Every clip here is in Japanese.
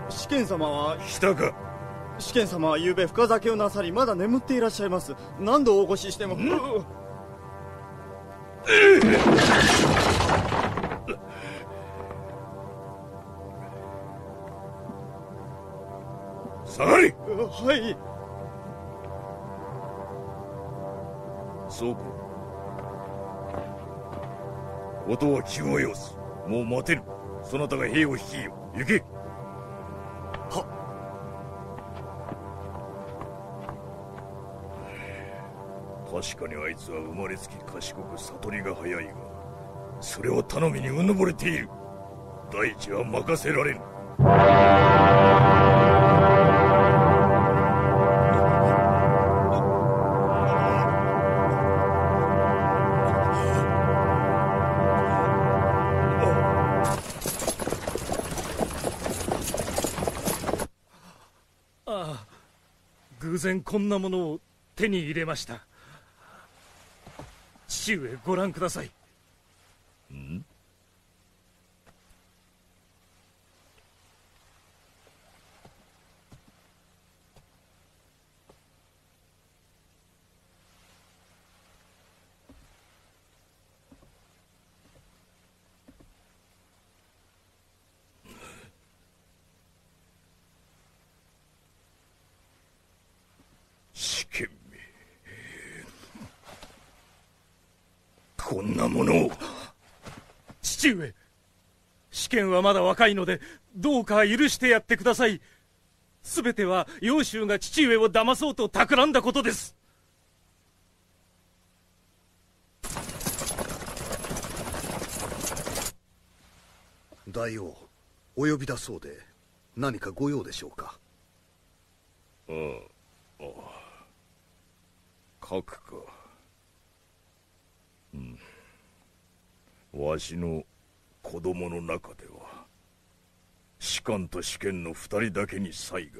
試験様は来たか。 試験様は昨べ深酒をなさり、まだ眠っていらっしゃいます。何度お越ししても。 下がれ。 はい。 そうか。音は急を要す。もう待てぬ。そなたが兵を率いよ。行け。 は。 確かにあいつは生まれつき賢く悟りが早いが、それを頼みにうぬぼれている。大地は任せられぬ。 偶然こんなものを手に入れました。父上、ご覧ください。 ん？試験め、こんなものを。 父上、試験はまだ若いのでどうか許してやってください。全ては楊州が父上を騙そうと企んだことです。 大王、お呼びだそうで何かご用でしょうか。 ああ、書くか。わしの子供の中では士官と試験の二人だけに才が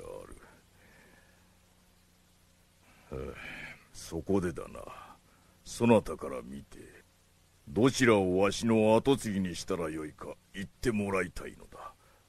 ある。そこでだな、そなたから見てどちらをわしの跡継ぎにしたらよいか言ってもらいたいのだ。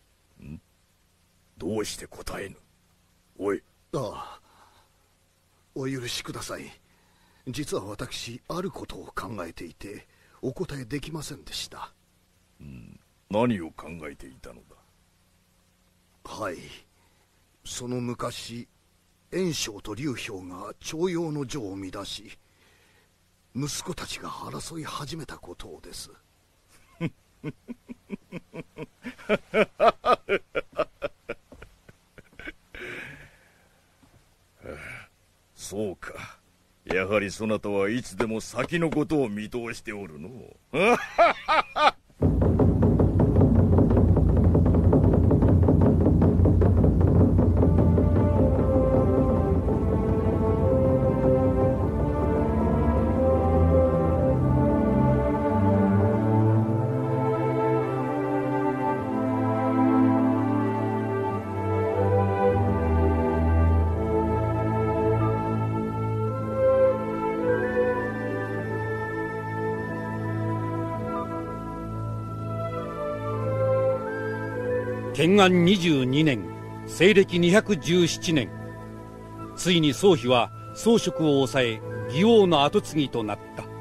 どうして答えぬ。おい。 ああ、お許しください。実は私、あることを考えていてお答えできませんでした。 何を考えていたのだ。 はい、その昔袁紹と劉氷が徴用の序を乱し、息子たちが争い始めたことをです。 そうか。やはりそなたはいつでも先のことを見通しておるの。 建安22年西暦217年、ついに宗妃は宗職を抑え義王の跡継ぎとなった。